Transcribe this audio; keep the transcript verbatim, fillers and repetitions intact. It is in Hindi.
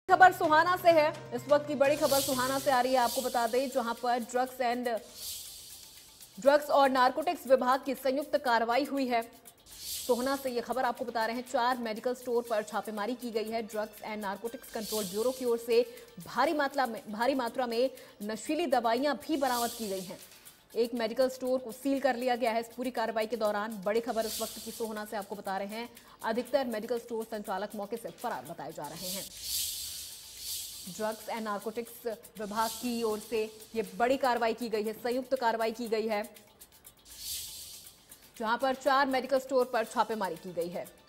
खबर सुहाना से है। इस वक्त की बड़ी खबर सुहाना से आ रही है। आपको बता दें, जहां पर ड्रग्स एंड ड्रग्स और नारकोटिक्स विभाग की संयुक्त कार्रवाई हुई है। सोहना से ये खबर आपको बता रहे हैं। चार मेडिकल स्टोर पर छापेमारी की गई है। Drugs and narcotics control bureau की ओर से भारी मात्रा में भारी मात्रा में नशीली दवाइयां भी बरामद की गई हैं। एक मेडिकल स्टोर को सील कर लिया गया है। इस पूरी कार्रवाई के दौरान बड़ी खबर इस वक्त की सोहना से आपको बता रहे हैं। अधिकतर मेडिकल स्टोर संचालक मौके से फरार बताए जा रहे हैं। ड्रग्स एंड नारकोटिक्स विभाग की ओर से ये बड़ी कार्रवाई की गई है, संयुक्त कार्रवाई की गई है, जहां पर चार मेडिकल स्टोर पर छापेमारी की गई है।